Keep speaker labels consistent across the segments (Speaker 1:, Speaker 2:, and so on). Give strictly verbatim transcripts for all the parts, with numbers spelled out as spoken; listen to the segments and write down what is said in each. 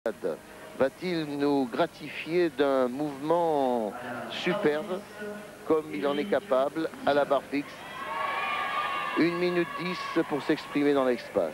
Speaker 1: Va-t-il nous gratifier d'un mouvement superbe comme il en est capable à la barre fixe? une minute dix pour s'exprimer dans l'espace.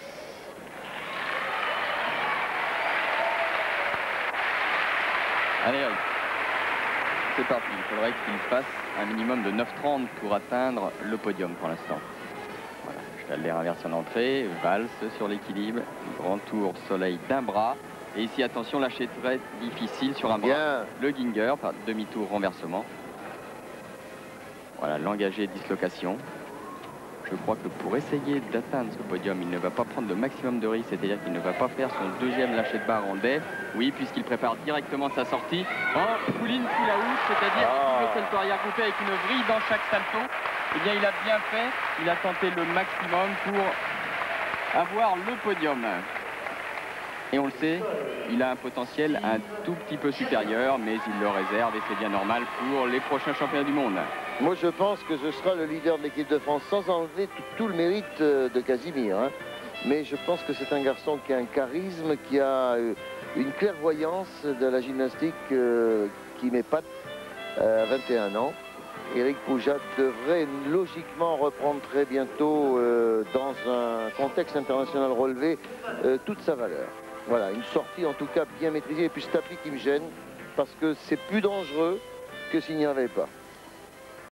Speaker 2: Allez, Eric. C'est parti. Il faudrait qu'il fasse un minimum de neuf trente pour atteindre le podium pour l'instant. Voilà. Cheval des inverse en entrée, valse sur l'équilibre, grand tour soleil d'un bras. Et ici, attention, lâcher très difficile sur un bras.
Speaker 1: Bien.
Speaker 2: Le Ginger, par demi-tour renversement. Voilà, l'engagé dislocation. Je crois que pour essayer d'atteindre ce podium, il ne va pas prendre le maximum de risques, c'est-à-dire qu'il ne va pas faire son deuxième lâcher de barre en def. Oui, puisqu'il prépare directement sa sortie en pouline sous la housse, c'est-à-dire
Speaker 1: Ah.
Speaker 2: le salto arrière groupé avec une vrille dans chaque salto. Eh bien, il a bien fait, il a tenté le maximum pour avoir le podium. Et on le sait, il a un potentiel un tout petit peu supérieur, mais il le réserve et c'est bien normal pour les prochains championnats du monde.
Speaker 1: Moi, je pense que ce sera le leader de l'équipe de France, sans enlever tout, tout le mérite euh, de Casimir. Hein. Mais je pense que c'est un garçon qui a un charisme, qui a euh, une clairvoyance de la gymnastique euh, qui m'épate euh, à vingt et un ans. Éric Poujade devrait logiquement reprendre très bientôt, euh, dans un contexte international relevé, euh, toute sa valeur. Voilà, une sortie en tout cas bien maîtrisée. Et puis ce tapis qui me gêne, parce que c'est plus dangereux que s'il n'y avait pas.